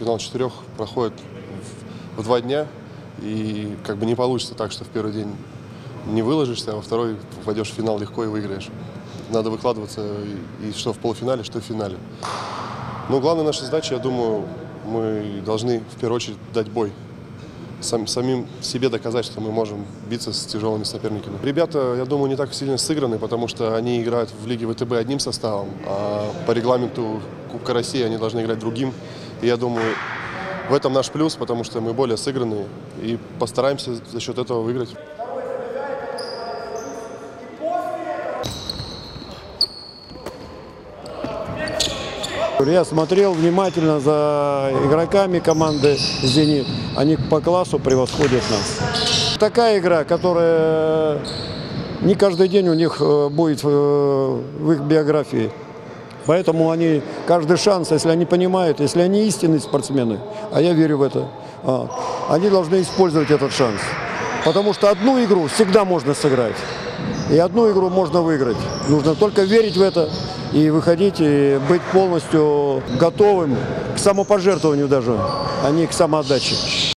финал 4 проходит в 2 дня, и как бы не получится так, что в первый день не выложишься, а во второй войдешь в финал легко и выиграешь. Надо выкладываться и что в полуфинале, что в финале. Но главная наша задача, я думаю, мы должны в первую очередь дать бой. Самим себе доказать, что мы можем биться с тяжелыми соперниками. Ребята, я думаю, не так сильно сыграны, потому что они играют в Лиге ВТБ одним составом, а по регламенту Кубка России они должны играть другим. И я думаю, в этом наш плюс, потому что мы более сыгранные и постараемся за счет этого выиграть. Я смотрел внимательно за игроками команды «Зенит». Они по классу превосходят нас. Такая игра, которая не каждый день у них будет в их биографии. Поэтому они каждый шанс, если они понимают, если они истинные спортсмены, а я верю в это, они должны использовать этот шанс. Потому что одну игру всегда можно сыграть. И одну игру можно выиграть. Нужно только верить в это и выходить, и быть полностью готовым к самопожертвованию даже, а не к самоотдаче.